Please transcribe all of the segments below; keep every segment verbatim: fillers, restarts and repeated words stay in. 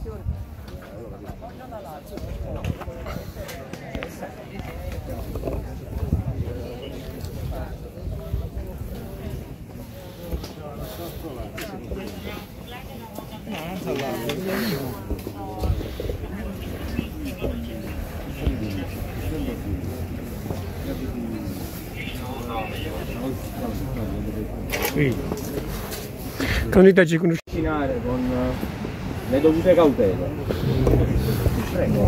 Sì. Comunità ci conosce. Con le dovute cautele. Prego.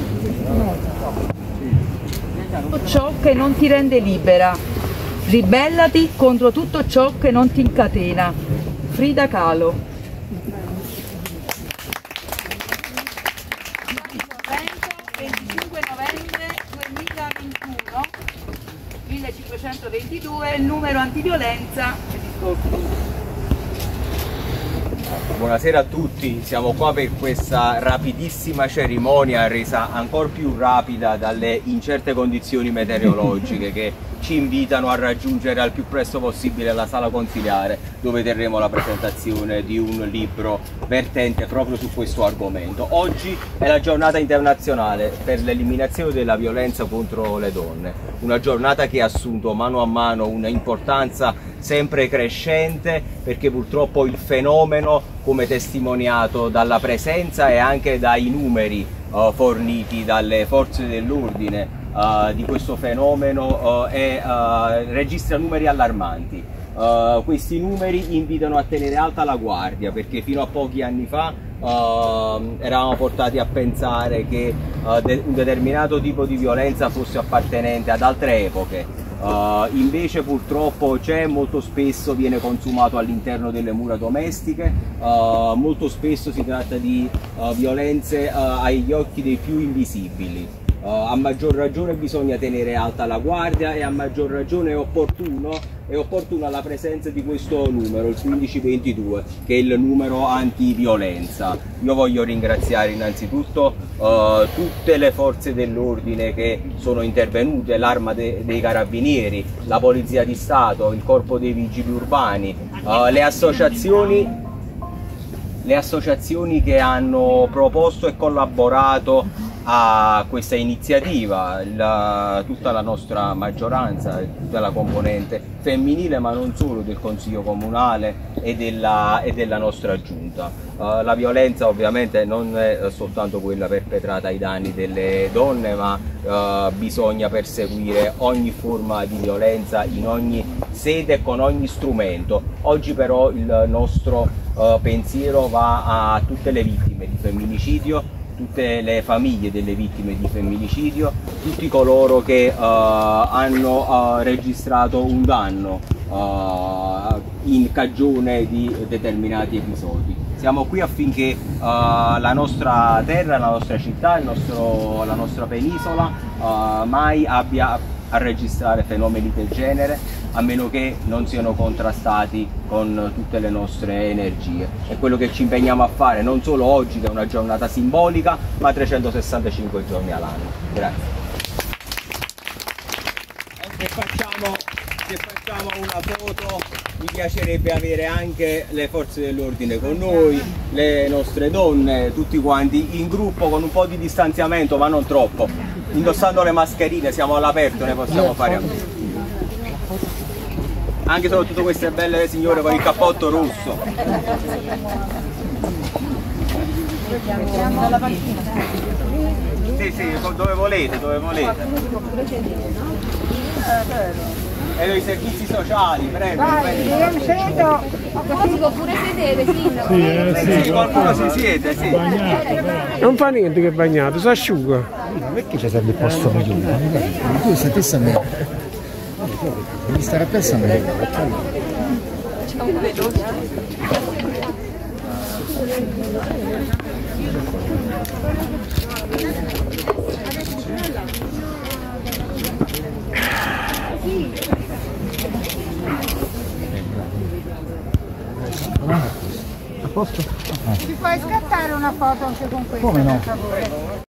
Tutto ciò che non ti rende libera. Ribellati contro tutto ciò che non ti incatena. Frida Kahlo. venticinque novembre duemilaventuno, millecinquecentoventidue, il numero antiviolenza e discorsi. Buonasera a tutti, siamo qua per questa rapidissima cerimonia resa ancora più rapida dalle incerte condizioni meteorologiche che ci invitano a raggiungere al più presto possibile la sala consiliare, dove terremo la presentazione di un libro vertente proprio su questo argomento. Oggi è la giornata internazionale per l'eliminazione della violenza contro le donne, una giornata che ha assunto mano a mano una importanza sempre crescente, perché purtroppo il fenomeno, come testimoniato dalla presenza e anche dai numeri uh, forniti dalle forze dell'ordine uh, di questo fenomeno, uh, è, uh, registra numeri allarmanti. Uh, questi numeri invitano a tenere alta la guardia, perché fino a pochi anni fa uh, eravamo portati a pensare che uh, de un determinato tipo di violenza fosse appartenente ad altre epoche. Uh, invece purtroppo c'è, molto spesso viene consumato all'interno delle mura domestiche, uh, molto spesso si tratta di uh, violenze uh, agli occhi dei più invisibili. Uh, a maggior ragione bisogna tenere alta la guardia e a maggior ragione è opportuno, è opportuna la presenza di questo numero, il quindici ventidue, che è il numero antiviolenza. Io voglio ringraziare innanzitutto uh, tutte le forze dell'ordine che sono intervenute, l'Arma de dei Carabinieri, la Polizia di Stato, il Corpo dei Vigili Urbani, uh, le associazioni, le associazioni che hanno proposto e collaborato a questa iniziativa, la, tutta la nostra maggioranza, tutta la componente femminile, ma non solo, del Consiglio Comunale e della, e della nostra Giunta. Uh, la violenza ovviamente non è soltanto quella perpetrata ai danni delle donne, ma uh, bisogna perseguire ogni forma di violenza in ogni sede e con ogni strumento. Oggi però il nostro uh, pensiero va a tutte le vittime di femminicidio, tutte le famiglie delle vittime di femminicidio, tutti coloro che uh, hanno uh, registrato un danno uh, in cagione di determinati episodi. Siamo qui affinché uh, la nostra terra, la nostra città, il nostro, la nostra penisola uh, mai abbia a registrare fenomeni del genere, a meno che non siano contrastati con tutte le nostre energie. È quello che ci impegniamo a fare, non solo oggi che è una giornata simbolica, ma trecentosessantacinque giorni all'anno. Grazie. Se facciamo, se facciamo una foto, mi piacerebbe avere anche le forze dell'ordine con noi, le nostre donne, tutti quanti in gruppo, con un po' di distanziamento, ma non troppo. Indossando le mascherine, siamo all'aperto, ne possiamo fare a meno. Anche soprattutto queste belle signore con il cappotto rosso. Sì, sì, dove volete, dove volete. E i servizi sociali, prego. Vai, io mi siedo. Qualcuno si può pure sedere, sindaco. Sì, eh, Sì, qualcuno si siede, sì. non fa niente che è bagnato, si asciuga. Perché c'è sempre il posto migliore? Tu sei stessa me. Devi stare a pensa a me. C'è un veloce. A posto? Ti puoi scattare una foto anche con questo, Come no? per favore?